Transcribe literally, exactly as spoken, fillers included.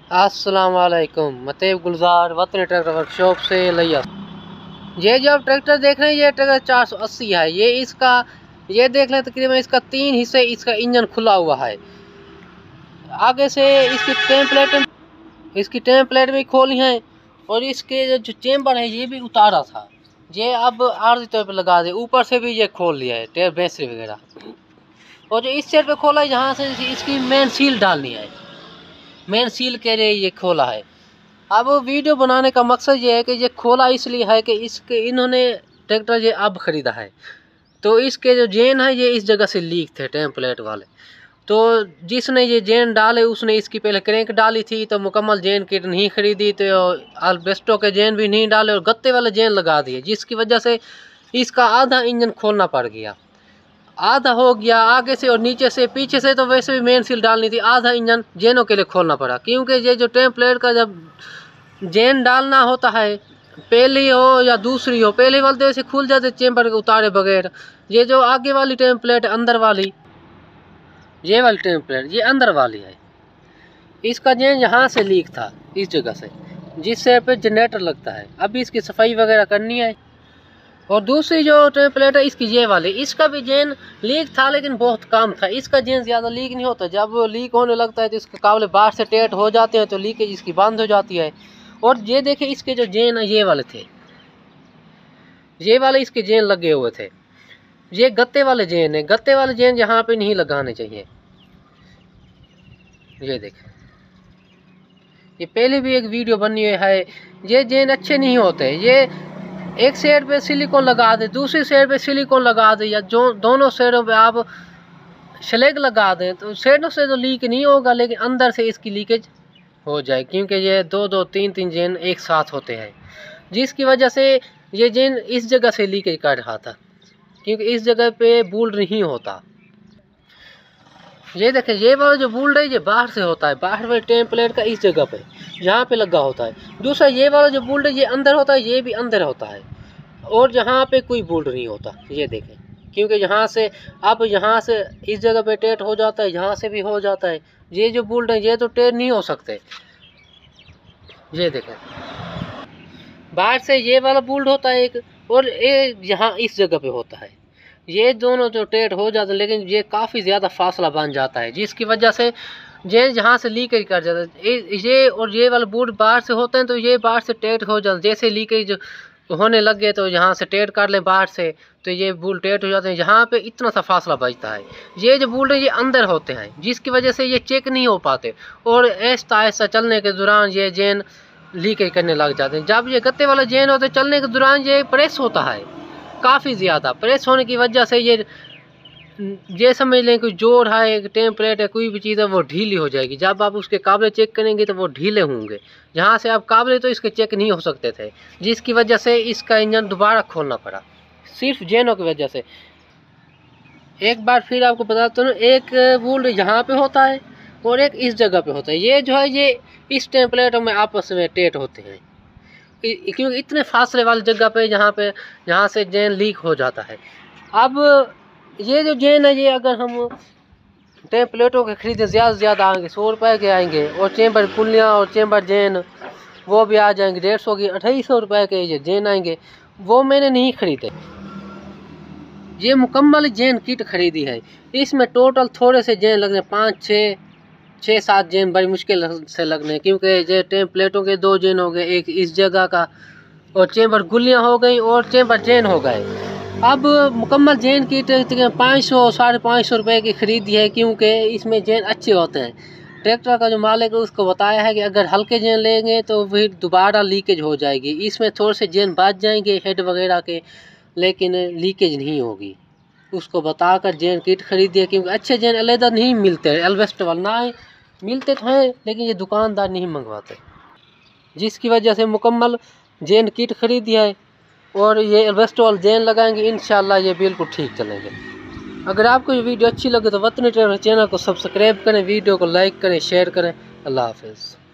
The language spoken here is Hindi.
अस्सलाम वालेकुम। मतैब गुलजार वतन ट्रैक्टर वर्कशॉप से लिया। ये जो आप ट्रैक्टर देख रहे हैं ये ट्रैक्टर चार सौ अस्सी है। ये इसका ये देख लें तकरीबन इसका तीन हिस्से इसका इंजन खुला हुआ है। आगे से इसकी टेम प्लेट इसकी टेम प्लेट भी खोली है और इसके जो चेम्बर है ये भी उतारा था। ये अब आर्जी तौर पर लगा दे। ऊपर से भी ये खोल लिया है टेप बेसरी वगैरह। और जो इस साइड पे खोला है जहाँ से इसकी मेन सील डालनी है, मेन सील के लिए ये खोला है। अब वीडियो बनाने का मकसद ये है कि ये खोला इसलिए है कि इसके इन्होंने ट्रैक्टर ये अब ख़रीदा है तो इसके जो जेन है ये इस जगह से लीक थे टेम्पलेट वाले। तो जिसने ये जेन डाले उसने इसकी पहले क्रैंक डाली थी तो मुकम्मल जेन किट नहीं खरीदी, तो अल्बेस्टो के जेन भी नहीं डाले और गत्ते वाले जेन लगा दिए, जिसकी वजह से इसका आधा इंजन खोलना पड़ गया। आधा हो गया आगे से और नीचे से, पीछे से तो वैसे भी मेन सील डालनी थी, आधा इंजन जेनों के लिए खोलना पड़ा। क्योंकि ये जो टेम्पलेट का जब जेन डालना होता है, पहली हो या दूसरी हो, पहली वाली तो ऐसे खुल जाते चेम्बर के उतारे बगैर। ये जो आगे वाली टेम्पलेट अंदर वाली, ये वाली टेम्पलेट ये अंदर वाली है, इसका जेन यहाँ से लीक था इस जगह से, जिस साइड पे जनरेटर लगता है। अभी इसकी सफाई वगैरह करनी है। और दूसरी जो टेम्पलेट है इसकी ये वाली, इसका भी जेन लीक था लेकिन बहुत कम था। इसका जेन ज़्यादा लीक नहीं होता, जब लीक होने लगता है तो इसके काबले बाहर से टेट हो जाते हैं तो लीकेज इसकी बंद हो जाती है। और ये देखे इसके जो जेन है ये वाले थे, ये वाले इसके जेन लगे हुए थे। ये गत्ते वाले जेन है, गत्ते वाले जेन यहाँ पे नहीं लगाने चाहिए। ये देखें, ये पहले भी एक वीडियो बनी हुई है। ये जेन अच्छे नहीं होते। ये एक साइड पे सिलिकॉन लगा दे, दूसरी साइड पे सिलिकॉन लगा दे, या जो दोनों साइडों पे आप स्लैग लगा दें तो साइडों से तो लीक नहीं होगा लेकिन अंदर से इसकी लीकेज हो जाए। क्योंकि ये दो दो तीन तीन जेन एक साथ होते हैं, जिसकी वजह से ये जेन इस जगह से लीकेज कर रहा था, क्योंकि इस जगह पे बोल्ट नहीं होता। ये देखें, ये वाला जो बोल्ट है ये बाहर से होता है, बाहर वाले टेम्पलेट का इस जगह पे यहाँ पे लगा होता है। दूसरा ये वाला जो बोल्ट है ये अंदर होता है, ये भी अंदर होता है और यहाँ पे कोई बोल्ट नहीं होता। ये देखें, क्योंकि यहाँ से अब यहाँ से इस जगह पे टेट हो जाता है, यहाँ से भी हो जाता है। ये जो बोल्ट है ये तो टेट नहीं हो सकते। ये देखें, बाहर से ये वाला बोल्ट होता है एक, और ये यहाँ इस जगह पे होता है। ये दोनों जो टेट हो जाते हैं लेकिन ये काफ़ी ज़्यादा फासला बन जाता है, जिसकी वजह से ये यहाँ से लीकेज कर जाता है। ये और ये वाला बोल्ट बाहर से होते हैं तो ये बाहर से टेट हो जाते हैं। जैसे लीकेज होने लग गए तो यहाँ से टेट कर लें बाहर से तो ये बोल्ट टेट हो जाते हैं। यहाँ पे इतना सा फासला बचता है। ये जो बोल्ट है ये अंदर होते हैं, जिसकी वजह से ये चेक नहीं हो पाते और ऐसा ऐसा चलने के दौरान ये जेन लीकेज करने लग जाते हैं। जब ये गत्ते वाला जेन होते चलने के दौरान ये प्रेस होता है, काफ़ी ज़्यादा प्रेस होने की वजह से ये ये समझ लें कोई जोड़ है, एक टेम्पलेट है, कोई भी चीज़ है वो ढीली हो जाएगी। जब आप उसके काबले चेक करेंगे तो वो ढीले होंगे। जहाँ से आप काबले तो इसके चेक नहीं हो सकते थे, जिसकी वजह से इसका इंजन दोबारा खोलना पड़ा सिर्फ जेनों की वजह से। एक बार फिर आपको बताता हूँ, एक बोल्ट यहाँ पे होता है और एक इस जगह पे होता है। ये जो है ये इस टेम्पलेटों में आपस में टेट होते हैं, क्योंकि इतने फासले वाली जगह पे जहाँ पे जहाँ से जेन लीक हो जाता है। अब ये जो जेन है ये अगर हम टेम्पलेटों के खरीदे ज़्यादा से ज़्यादा आएंगे, सौ रुपए के आएंगे, और चेम्बर पुलियाँ और चेम्बर जेन वो भी आ जाएंगे डेढ़ सौ की अट्ठाईस सौ रुपये के ये जेन आएंगे। वो मैंने नहीं खरीदे, ये मुकम्मल जेन किट खरीदी है। इसमें टोटल थोड़े से जेन लगने, पाँच छः छः सात जेन बड़ी मुश्किल से लगने, क्योंकि ये टेम्पलेटों के दो जेन हो गए, एक इस जगह का, और चेम्बर गुलियाँ हो गई और चेम्बर जेन हो गए। अब मुकम्मल जेन किट पाँच सौ साढ़े पाँच सौ रुपये की खरीदी है, क्योंकि इसमें जेन अच्छे होते हैं। ट्रैक्टर का जो मालिक है उसको बताया है कि अगर हल्के जेन लेंगे तो फिर दोबारा लीकेज हो जाएगी। इसमें थोड़े से जेन बच जाएंगे हेड वगैरह के, लेकिन लीकेज नहीं होगी। उसको बताकर जेन किट खरीदिए, क्योंकि अच्छे जेन अलहदा नहीं मिलते, एल्वेस्टर वाले ना मिलते तो हैं लेकिन ये दुकानदार नहीं मंगवाते, जिसकी वजह से मुकम्मल जेन किट खरीदी है और ये एल्वेस्टर वाले जेन लगाएंगे, इंशाल्लाह ये बिल्कुल ठीक चलेंगे। अगर आपको ये वीडियो अच्छी लगे तो वतनी ट्रैक्टर चैनल को सब्सक्राइब करें, वीडियो को लाइक करें, शेयर करें। अल्लाह हाफिज़।